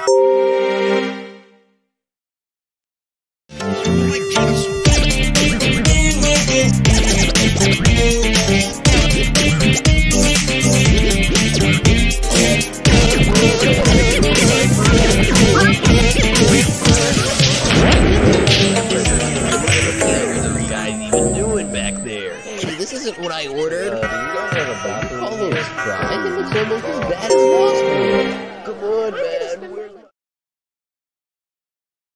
This isn't what I ordered. You don't have a bathroom. Call those fries. It looks almost as bad as last week. Come on, man.